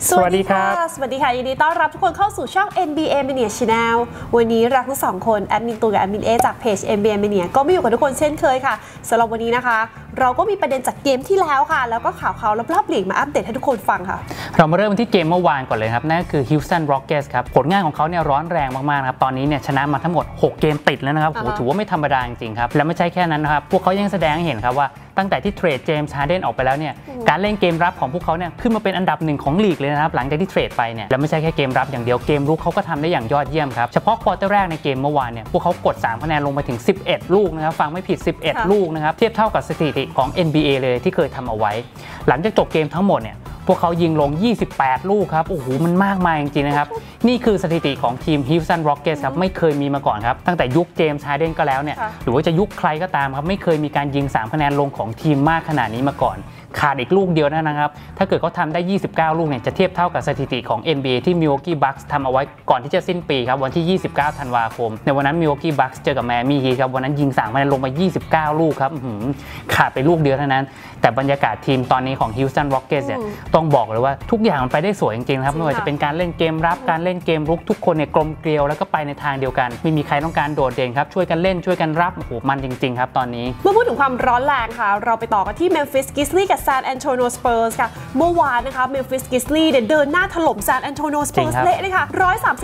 สวัสดีค่ะยินดีต้อนรับทุกคนเข้าสู่ช่อง NBA Mania Channel วันนี้เราทั้งสองคนแอดมินตูกับแอดมินเอจากเพจ NBA Mania ก็มาอยู่กับทุกคนเช่นเคยค่ะสำหรับวันนี้นะคะเราก็มีประเด็นจากเกมที่แล้วค่ะแล้วก็ข่าวรอบๆลีกมาอัปเดตให้ทุกคนฟังค่ะเรามาเริ่มที่เกมเมื่อวานก่อนเลยครับนั่นคือ Houston Rockets ครับผลงานของเขาเนี่ยร้อนแรงมากๆครับตอนนี้เนี่ยชนะมาทั้งหมด6เกมติดแล้วนะครับถือว่าไม่ธรรมดาจริงๆครับและไม่ใช่แค่นั้นนะครับพวกเขายังแสดงให้เห็นครับว่าตั้งแต่ที่เทรดเจมส์ฮาร์เดนออกไปแล้วเนี่ยการเล่นเกมรับของพวกเขาเนี่ยขึ้นมาเป็นอันดับหนึ่งของลีกเลยนะครับหลังจากที่เทรดไปเนี่ยและไม่ใช่แค่เกมรับอย่างเดียวเกมรุกเขาก็ทำได้อย่างยอดเยี่ยมครับเฉพาะควอเตอร์แรกในเกมเมื่อวานเนี่ยพวกเขากด3คะแนนลงไปถึง11ลูกนะครับฟังไม่ผิด11ลูกนะครับเทียบเท่ากับสถิติของ NBA เลยที่เคยทำเอาไว้หลังจากจบเกมทั้งหมดเนี่ยพวกเขายิงลง28ลูกครับโอ้โหมันมากมายจริงๆนะครับนี่คือสถิติของทีม Houston Rockets ครับไม่เคยมีมาก่อนครับตั้งแต่ยุคเจมส์ฮาร์เดนก็แล้วเนี่ยหรือว่าจะยุคใครก็ตามครับไม่เคยมีการยิง3คะแนนลงของทีมมากขนาดนี้มาก่อนขาดอีกลูกเดียวนะครับถ้าเกิดเขาทำได้29ลูกเนี่ยจะเทียบเท่ากับสถิติของ NBA ที่ Milwaukee Bucks ทำเอาไว้ก่อนที่จะสิ้นปีครับวันที่29ธันวาคมในวันนั้น Milwaukee Bucks เจอกับ Miami Heat ครับวันนั้นยิง3คะแนนลงไป29ลูกครับขาดไปลูกเดียวเท่านั้นแต่บรรยากาศทีมตอนนี้ของ Houston Rockets เนี่ยต้องบอกเลยว่าทุกอย่างมันไปได้สวยจริงๆครับไม่ว่าจะเป็นการเล่นเกมรับการเล่นเกมรุกทุกคนเนี่ยกลมเกลียวแล้วก็ไปในทางเดียวกันไม่มีใครต้องการโดดเด่นครับช่วยกันเล่นช่วยกันรับโอ้โหมันจริงๆครับตอนนี้เมื่อพูดถึงความร้อนแรงค่ะเราไปต่อกันที่ Memphis Grizzlies กับ San Antonio Spurs ค่ะเมื่อวานนะคะ Memphis Grizzlies เดินหน้าถล่ม San Antonio Spurs เละเลยค่ะ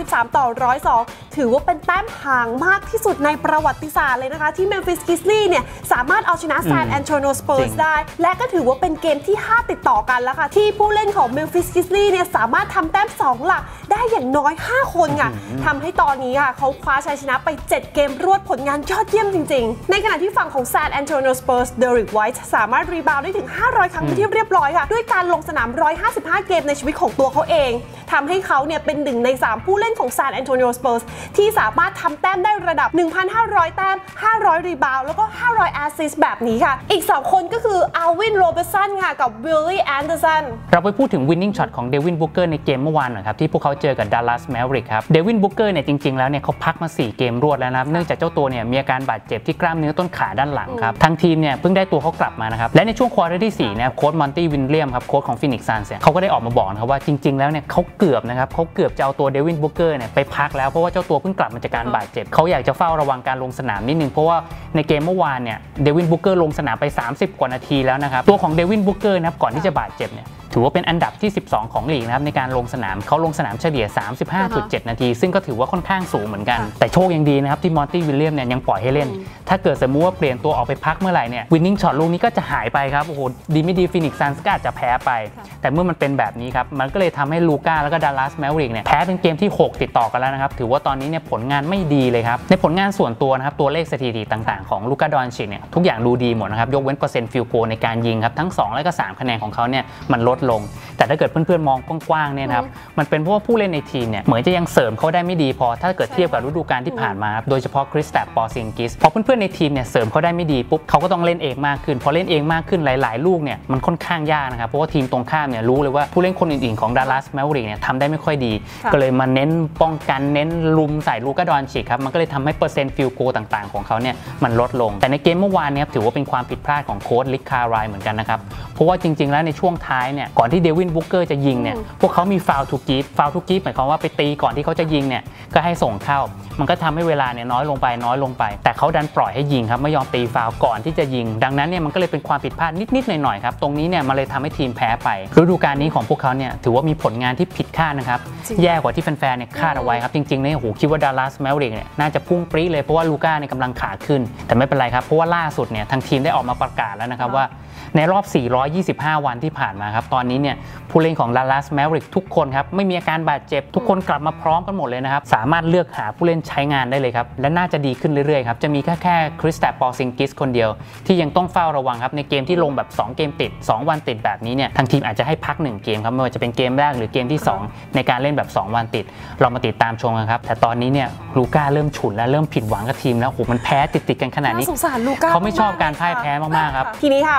133-102ถือว่าเป็นแต้มห่างมากที่สุดในประวัติศาสตร์เลยนะคะที่ Memphis Grizzlies เนี่ยสามารถเอาชนะ San Antonio Spurs ได้และก็ถือว่าเป็นเกมที่5ติดต่อกันแล้วค่ะที่ผู้เล่นของ Memphis Grizzlies เนี่ยสามารถทำแต้ม2หลักได้อย่างน้อย5คนค่ะทำให้ตอนนี้ค่ะเขาคว้าชัยชนะไป7เกมรวดผลงานยอดเยี่ยมจริงๆในขณะที่ฝั่งของ San Antonio Spurs Derrick White สามารถรีบาวด์ได้ถึง500ครั้งเป็นที่เรียบร้อยค่ะด้วยการลงสนาม155เกมในชีวิตของตัวเขาเองทำให้เขาเนี่ยเป็น1ใน3ผู้เล่นของ San Antonio Spurs ที่สามารถทำแต้มได้ระดับ 1,500 แต้ม500รีบาวด์แล้วก็500แอสซิสต์แบบนี้ค่ะอีก2คนก็คืออัลวินโรเบอร์สันค่ะกับวิลลี่แอนเดอร์สันเราไปพูดถึง winning shot ของเดวินบุกเกอร์ในเกมเมื่อวานหน่อยครับที่พวกเขาเจอกับดัลลัสแมเวริกครับเดวินบุกเกอร์เนี่ยจริงๆแล้วเนี่ยเขาพักมา4เกมรวดแล้วนะครับเนื่องจากเจ้าตัวเนี่ยมีอาการบาดเจ็บที่กล้ามเนื้อต้นขาด้านหลังครับทั้งทีมเนี่ยเพิ่งได้ตัวเขากลับมานะครับและในช่วงควอเตอร์ที่4เนี่ยโค้ชมอนตี้วินเลียมครับโค้ชของฟินิกซ์ซันส์เนี่ยเขาก็ได้ออกมาบอกนะครับว่าจริงๆแล้วเนี่ยเขาเกือบจะเอาตัวเดวินบุกเกอร์เนี่ยไปพักแล้วเพราะว่าเจ้าตัวเพิ่งกลับมาจากการบาดเจ็บเขาอยากจะเฝ้าระวังการลงสนามนิดนึงเพราะว่าในเกมเมื่อวานเนี่ยเดวินบุกเกอร์ลงสนามไป30กว่านาทีแล้วนะครับตัวของเดวินบุกเกอร์นะครับก่อนที่จะบาดเจ็บเนี่ยถือว่าเป็นอันดับที่12ของลีกนะครับในการลงสนามเขาลงสนามเฉลี่ย 35.7 นาทีซึ่งก็ถือว่าค่อนข้างสูงเหมือนกันแต่โชคยังดีนะครับที่มอนตี้วิลเลียมเนี่ยยังปล่อยให้เล่นถ้าเกิดสมมุติว่าเปลี่ยนตัวออกไปพักเมื่อไหร่เนี่ยวินนิ่งช็อตลูกนี้ก็จะหายไปครับโอ้โหดีไม่ดีฟินิกซ์ซันส์ก็อาจจะแพ้ไปแต่เมื่อมันเป็นแบบนี้ครับมันก็เลยทำให้ลูก้าแล้วก็ดัลลัสแมเวริกเนี่ยแพ้เป็นเกมที่6ติดต่อกันแล้วนะครับถือว่าตอนนี้เนี่ยผลงานไม่ดีเลยครับในผลงานส่วนตัวนะครับตัวเลขสถิติต่างๆของลูก้าดอนชิชเนี่ยทุกอย่างดูดีหมดนะครับยกเว้นเปอร์เซ็นต์ฟิลโกในการยิงครับทั้ง2และก็3คะแนนของเขาเนี่ยมันลดลงแต่ถ้าเกิดเพื่อนๆมองกว้างๆเนี่ยนะครับมันเป็นเพราะว่าผู้เล่นในทีมเนี่ยเหมือนจะยังเสริมเขาได้ไม่ดีพอถ้าเกิดเทียบกับฤดูกาลที่ผ่านมาโดยเฉพาะคริสแตปปอร์ซิงกิสพอเพื่อนๆในทีมเนี่ยเสริมเขาได้ไม่ดีปุ๊บเขาก็ต้องเล่นเองมากขึ้นพอเล่นเองมากขึ้นหลายๆลูกเนี่ยมันค่อนข้างยากนะครับเพราะว่าทีมตรงข้ามเนี่ยรู้เลยว่าผู้เล่นคนอื่นๆของดัลลัสแมเวริกเนี่ยทำได้ไม่ค่อยดีก็เลยมาเน้นป้องกันเน้นลุมใส่ลูก้าดอนชิชครับมันก็เลยทำให้เปอร์เซ็นต์ฟิลโกต่างๆของเขาเนี่ยมันลดลงแต่ในเกมเมื่อวานเนี่ยถือว่าเป็นความผิดพลาดของโค้ชริกคาร์ไรเหมือนกันนะครับเพราะว่าจริงๆแล้วในช่วงท้ายเนี่ยก่อนที่เดวินบุกเกอร์จะยิงเนี่ยพวกเขามีฟาวล์ทูกีฟหมายความว่าไปตีก่อนที่เขาจะยิงเนี่ยก็ให้ส่งเข้ามันก็ทำให้เวลาเนี่ยน้อยลงไปแต่เขาดันปล่อยให้ยิงครับไม่ยอมตีฟาวล์ก่อนที่จะยิงดังนั้นเนี่ยมันก็เลยเป็นความผิดพลาดนิดๆหน่อยๆครับตรงนี้เนี่ยมันเลยทำให้ทีมแพ้ไปฤดูกาลนี้ของพวกเขาเนี่ยถือว่ามีผลงานที่ผิดคาดนะครับแย่กว่าที่แฟนๆเนี่ยคาดเอาไว้ครับจริงๆเนี่ยโอ้โหคิดว่าดัลลัสแมเวริกเนี่ยน่าจะพุ่งปรี๊ดเลยเพราะว่าลูก้าเนี่ยกำลังขาขึ้นแต่ไม่เป็นไรครับเพราะว่าล่าสุดเนี่ยทางทีมได้ออกมาประกาศแล้วนะครับว่าในรอบ425วันที่ผ่านมาครับตอนนี้เนี่ยผู้เล่นของ Dallas Mavericks ทุกคนครับไม่มีอาการบาดเจ็บทุกคนกลับมาพร้อมกันหมดเลยนะครับสามารถเลือกหาผู้เล่นใช้งานได้เลยครับและน่าจะดีขึ้นเรื่อยๆครับจะมีแค่คริสแตปปอร์ซิงกิสคนเดียวที่ยังต้องเฝ้าระวังครับในเกมที่ลงแบบ2เกมติด2วันติดแบบนี้เนี่ยทางทีมอาจจะให้พัก1เกมครับไม่ว่าจะเป็นเกมแรกหรือเกมที่2ในการเล่นแบบ2วันติดเรามาติดตามชมกันครับแต่ตอนนี้เนี่ยลูก้าเริ่มฉุนและเริ่มผิดหวังกับทีมแล้วโอ้โหมันแพ้ติดกันขนาดนี้สงสารลูก้าเขาไม่ชอบการพ่ายแพ้มากๆครับทีนี้ค่ะเราไปพูด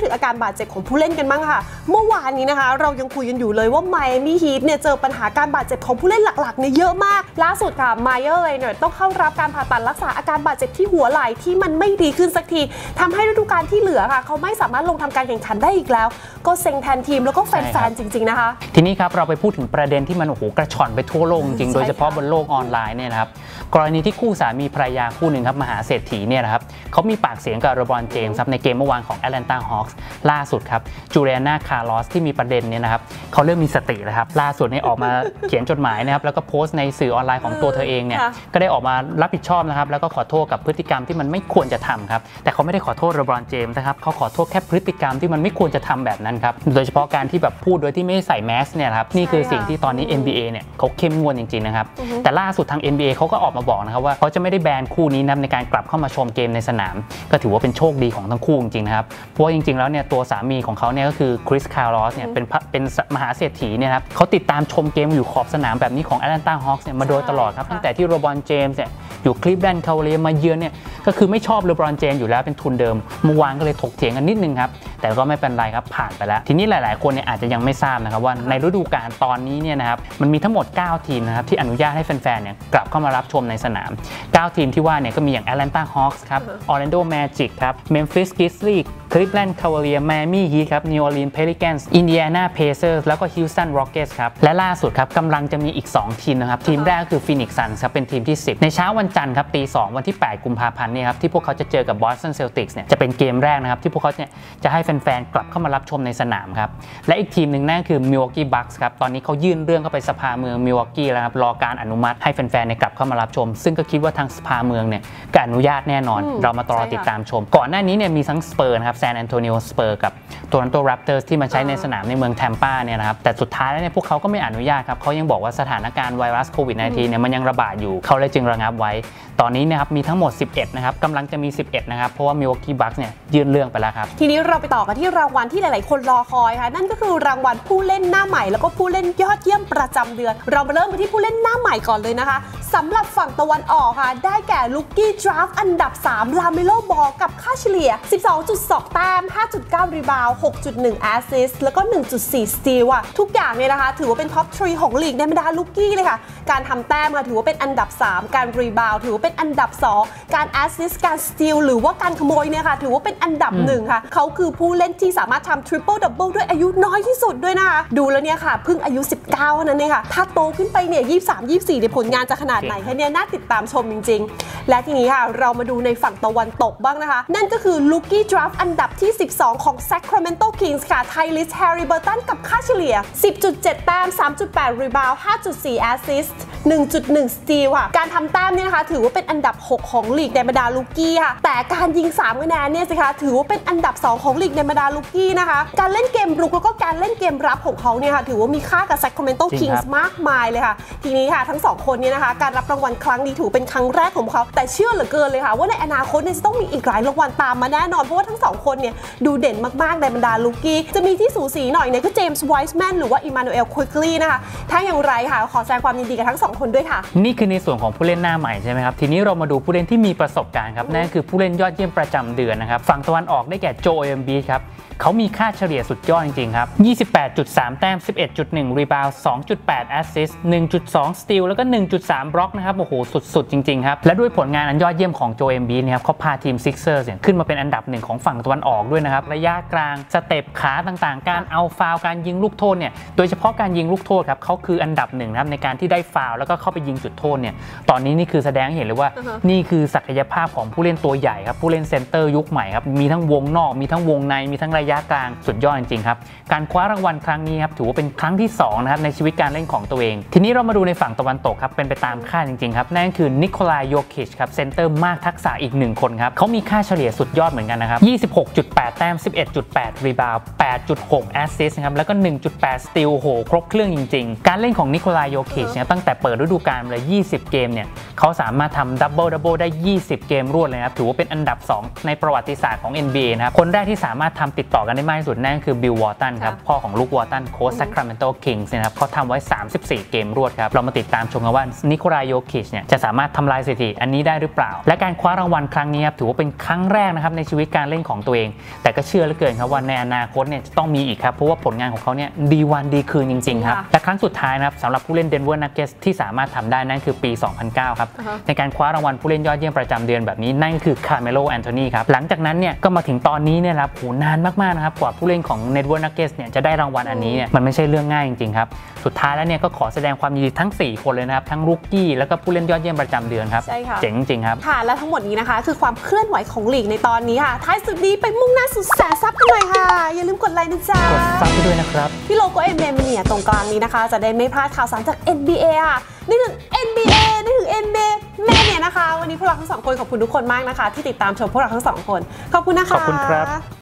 ถึงอาการบาดเจ็บของผู้เล่นกันบ้างค่ะเมื่อวานนี้นะคะเรายังคุยกันอยู่เลยว่าไมอามี่ฮีทเนี่ยเจอปัญหาการบาดเจ็บของผู้เล่นหลักๆเนี่ยเยอะมากล่าสุดค่ะไมเออร์เลยเนี่ยต้องเข้ารับการผ่าตัดรักษาอาการบาดเจ็บที่หัวไหล่ที่มันไม่ดีขึ้นสักทีทำให้ฤดูกาลที่เหลือค่ะเขาไม่สามารถลงทำการแข่งขันได้อีกแล้วก็เซ็งแทนทีมแล้วก็แฟนๆจริงๆนะคะทีนี้ครับเราไปพูดถึงประเด็นที่มันโอ้โหกระชอนไปทั่วโลกจริงโดยเฉพาะบนโลกออนไลน์เนี่ยนะครับกรณีที่คู่สามีภรรยาคู่หนึ่งครับมหาเศรษฐีเนี่ยนะครับเขามีปากเสียงกับเลบรอนเจมส์ครับในเกมเมื่อวานของแอตแลนตาฮอคส์ล่าสุดครับจูเลียนาคาร์ลอสที่มีประเด็นเนี่ยนะครับเขาเริ่มมีสติแล้วครับล่าสุดเนี่ยออกมาเขียนจดหมายนะครับแล้วก็โพสต์ในสื่อออนไลน์ของตัวเธอเองเนี่ยก็ได้ออกมารับผิดชอบนะครับแล้วก็ขอโทษกับพฤติกรรมที่มันไม่ควรจะทำครับแต่เขาไม่ได้ขอโทษเลบรอนเจมส์นะครับเขาขอโทษแค่พฤติกรรมที่มันไม่ควรจะทำแบบนั้นครับโดยเฉพาะการที่แบบพูดโดยที่ไม่ใส่แมสเนี่ยครับนี่คือสิ่งที่ตอนนี้ NBA เนี่ยเขาเข้มงวดจริงๆนะครับแต่ล่าสุดทาง NBA เขาก็ออกมาบอกนะครับว่าเขาจะไม่ได้แบนคู่นี้นะในการกลับเข้ามาชมเกมในสนามก็ถือว่าเป็นโชคดีของทั้งคู่จริงๆนะครับเพราะจริงๆแล้วเนี่ยตัวสามีของเขาเนี่ยก็คือคริสคาร์ลอสเนี่ยเป็นมหาเศรษฐีเนี่ยครับเขาติดตามชมเกมอยู่ขอบสนามแบบนี้ของแอตแลนตาฮอคส์เนี่ยมาโดยตลอดครับตั้งแต่ที่เลบรอนเจมส์เนี่ยอยู่คลีฟแลนด์คาวาเลียร์มาเยือนเนี่ยก็คือไม่ชอบเลบรอนเจมส์อยู่แล้วเป็นทุนเดิมเมื่อวานก็เลยถกเถียงกันนิดนึงครับแต่ก็ไม่เป็นไรครับผ่านไปแล้วทีนี้หลายๆคนเนี่ยอาจจะยังไม่ทราบนะครับว่าในฤดูกาลตอนนี้เนี่ยนะครับมันมีทั้งหมด9ทีมนะครับที่อนุญาตให้แฟนๆเนี่ยกลับเข้ามารับชมในสนาม9ทีมที่ว่าเนี่ยก็มีอย่างแอตแลนตาฮอคส์ครับออร์แลนโดแมจิกครับเมมฟิสกริซลีย์คลิฟแลนด์คาวาเลียร์ไมอามี่ฮีทครับนิวออร์ลีนส์เพลิแกนส์อินเดียนาเพเซอร์สแล้วก็ฮิวสตันร็อกเก็ตส์ครับและล่าสุดครับกำลังจะมีอีก2ทีมนะครับทีมแรกก็คือฟีนิกซ์ซันส์ครับเป็นทีมที่10ในเช้าวันจันทร์ครับตี 2วันที่8กุมภาพันธ์เนี่ยครับที่พวกเขาจะเจอกับบอสตันเซลติกส์เนี่ยจะเป็นเกมแรกนะครับที่พวกเขาเนี่ยจะให้แฟนๆกลับเข้ามารับชมในสนามครับและอีกทีมหนึ่งนั่นคือมิลวอกกี้บัคส์ครับตอนนี้เขายื่นเรื่องเข้าไปสภาเมืองมิลวอกกี้แล้วครับรอการอนุมัติให้แฟนๆกลับเข้ามารับชมซึ่งก็คิดว่าทางสภาเมืองเนี่ยก็อนุญาตแน่นอนเรามารอติดตามชมก่อนหน้านี้เนี่ยมีทั้งสเปอร์นะครับแซนแอนโทนิโอสเปอร์กับโตรอนโตแรปเตอร์สที่มาใช้ในสนามในเมืองแทมปาเนี่ยนะครับแต่สุดท้ายแล้วเนี่ยพวกเขาก็ไม่อนุญาตครับเขายังบอกว่าสถานการณ์ไวรัสโควิด -19 เนี่ยมันยังระบาดอยู่เขาเลยจึงระงับไว้ตอนนี้นะครับมีทั้งหมด11นะครับกำลังจะมี11นะครับเพราะว่ามิลวอกกี้บัคส์เนี่ยยื่นเรื่องไปแล้วครับทีนี้เราไปต่อกันที่รางวัลที่หลายๆคนรอคอยค่ะนั่นก็คือรางวัลผู้เล่นหน้าใหม่แล้วก็ผู้เล่นยอดเยี่ยมประจำเดือนเรามาเริ่มกันที่ผู้เล่นหน้าใหม่ก่อนเลยนะคะสำหรับฝั่งตะวันออกค่ะได้แก่ลูกกี้ดราฟต์อันดับ3ลาเมโลบอลกับค่าเฉลี่ย 12.2 แต้ม 5.9 รีบาวด์ 6.1 แอสซิสต์แล้วก็ 1.4 สตีลทุกอย่างเนี่ยนะคะถือว่าเป็นท็อป3ของลีกในบรรดาลูกกี้เลยค่ะการทำแต้มถือว่าเป็นอันดับ3การรีบาวด์ถือว่าเป็นอันดับ2การแอสซิสต์การสตีลหรือว่าการขโมยเนี่ยค่ะถือว่าเป็นอันดับ1ค่ะเขาคือผู้เล่นที่สามารถทำทริปเปิลดับเบิลด้วยอายุน้อยที่สุดด้วยนะคะดูแล้วเนี่ยค่ะเพิ่งอายุ19เท่านั้นเองค่ะถ้าโตขึ้นไปเนี่ย23 24ในผลงานจะขนาดไหนคะเนี่ยน่าติดตามชมจริงๆและทีนี้ค่ะเรามาดูในฝั่งตะวันตกบ้างนะคะนั่นก็คือลูกี้ดราฟต์อันดับที่12ของ Sacramento Kings ค่ะไทลิส แฮร์ริเบอร์ตันกับค่าเฉลี่ย 10.7 แต้ม 3.8 รีบาวด์ 5.4 แอสซิสต์ 1.1 สตีลค่ะการทำแต้มเนี่ยนะคะถือว่าเป็นอันดับ6ของลีกในบรรดาลูกี้ค่ะแต่การยิง3คะแนนเนี่ยสิคะถือว่าเป็นอันดับ2ของลีกในบรรดาลูกี้นะคะการเล่นเกมรุกแล้วก็การเล่นเกมรับของเขาเนี่ยค่ะถือว่ามีค่ากับ Sacramento Kings มากมายเลยค่ะทีนี้ค่ะทั้ง2คนเนี่ยนะคะการรับรางวัลครั้งนี้ถือเป็นครั้งแรกของเขาแต่เชื่อเหลือเกินเลยค่ะว่าในอนาคตเนี่ยจะต้องมีอีกหลายรางวัลตามมาแน่นอนเพราะว่าทั้ง2คนเนี่ยดูเด่นมากๆในบรรดาลูกี้จะมีที่สูสีหน่อยเนี่ยก็เจมส์ไวส์แมนหรือว่าอิมมานูเอลควิกลีนะคะถ้าอย่างไรค่ะขอแสดงความยินดีกับทั้ง2คนด้วยค่ะนี่คือในส่วนของผู้เล่นหน้าใหม่ใช่ไหมครับทีนี้เรามาดูผู้เล่นที่มีประสบการณ์ครับนั่นคือผู้เล่นยอดเยี่ยมประจำเดือนนะครับฝั่งตะวันออกได้แก่โจเอมบีครับเขามีค่าเฉลี่ยสุดยอดจริงๆครับ 28.3 แต้ม 11.1 รีบาวด์ 2.8 แอสซิสต์ 1.2 สตีลแล้วก็ 1.3 บล็อกนะครับโอ้โหสุดๆจริงๆครับและด้วยผลงานอันยอดเยี่ยมของโจเอมบีนะครับเขาพาทีมซิกเซอร์ขึ้นมาเป็นอันดับ1ของฝั่งตะวันออกด้วยนะครับระยะกลางสเต็ปขาต่างๆการเอาฟาวล์การยิงลูกโทษเนี่ยโดยเฉพาะการยิงลูกโทษครับเขาคืออันดับ1นะครับในการที่ได้ฟาวล์แล้วก็เข้าไปยิงจุดโทษเนี่ยตอนนี้นี่คือแสดงให้เห็นเลยว่านี่คือศักยภาพของผู้เล่นตัวใหญ่ครับผู้เล่นเซนเตอร์ยุคใหม่ครับมีทั้งวงนอกมีทั้งวงในมีทั้งระยะกลางสุดยอดจริงๆครับการคว้ารางวัลครั้งนี้ครับถือว่าเป็นครั้งที่2นะครับในชีวิตการเล่นของตัวเองทีนี้เรามาดูในฝั่งตะวันตกครับเป็นไปตามคาดจริงๆครับนั่นคือนิโคลายโยคิชครับเซนเตอร์มากทักษะอีก1คนครับเขามีค่าเฉลี่ยสุดยอดเหมือนกันนะครับ 26.8 แต้ม 11.8 รีบาวด์ 8.6 แอสซิสต์ครับแล้วก็ 1.8 สตีลโหครบเครื่องจริงๆการเล่นของนิโคลายโยคิชเนี่ยตั้งแต่เปิดฤดูกาลเลย20เกมเนี่ยเขาสามารถทำดับเบิลได้20เกมรวดเลยนะครับถือว่าเป็นอันดับ2ในประวัติศาสตร์ของ NBA นะครับคนแรกที่สามารถทำติดต่อกันได้มากที่สุดนั่นคือบิลวอร์ตันครับพ่อของลูกวอร์ตันโค้ชซัคราเมนโตคิงส์นะครับเขาทำไว้34เกมรวดครับเรามาติดตามชมกันว่านิโคลายโยคิชเนี่ยจะสามารถทำลายสถิติอันนี้ได้หรือเปล่าและการคว้ารางวัลครั้งนี้ครับถือว่าเป็นครั้งแรกนะครับในชีวิตการเล่นของตัวเองแต่ก็เชื่อเหลือเกินครับว่าในอนาคตเนี่ยจะต้องมีอีกครับเพราะว่าผลงานของเขาเนี่ยดีวันดีคืนจริงๆครับและครั้งสุดท้ายนะครับสำหรับผู้เล่นเดนเวอร์นักเก็ตส์ที่สามารถทำได้นั่นคือปี 2009 ครับในการคว้ารางวัลผู้เล่นยอดเยี่ยมประจำเดือนแบบนี้นั่นคือคาร์เมโลแอนโทนีครับหลังจากนั้นเนี่ยก็มาถึงตอนนี้เนี่ยครับโหนานมากๆนะครับกว่าผู้เล่นของเดนเวอร์นักเก็ตส์เนี่ยจะได้รางวัลอันนี้เนี่ยมันไม่ใช่เรื่องง่ายจริงๆครับสุดท้ายแล้วเนี่ยก็ขอแสดงความยินดีทั้ง4คนเลยนะครับทั้งรุกกี้แล้วก็ผู้เล่นยอดเยี่ยมประจำเดือนครับเจ๋งจริงครับค่ะและทั้งหมดนี้นะคะคือความเคลื่อนไหวของลีกในตอนนี้ค่ะท้ายสุดนี้ไปมุ่งหน้าสู่แสนซับกันหน่อยค่ะอย่าลืมกดไลค์นะจ๊ะกดซับไปด้วยนะครับที่โลโก้ NBA Mania ตรงกลางนี้นะคะจะได้ไม่พลาดข่าวสารจาก NBA ค่ะนึกถึง NBA นึกถึง NBA แม่เนี่ยนะคะวันนี้พวกเราทั้ง2คนขอบคุณทุกคนมากนะคะที่ติดตามชมพวกเราทั้ง2คนขอบคุณนะคะขอบคุณครับ